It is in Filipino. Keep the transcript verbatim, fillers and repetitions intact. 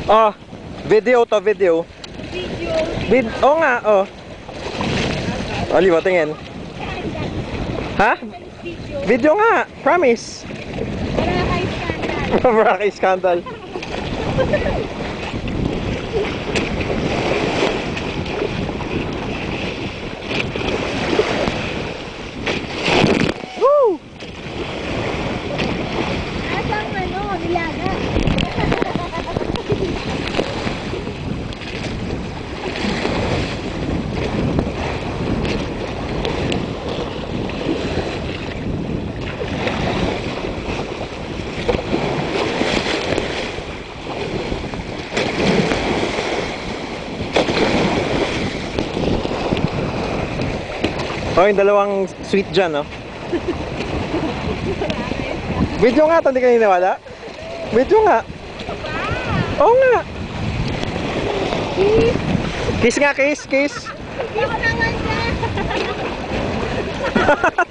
Oh, video to, video. Video. Vid oh nga, oh. Ali, mo tingin. Ha? Video nga, promise. Boracay Boracay scandal. scandal. Woo! Asang ano, nilaga. Oh, yung dalawang sweet dyan, oh. Video nga, hindi ka niniwala? Video nga. Oo nga. Kiss nga, kiss, kiss. Hindi ko naman siya.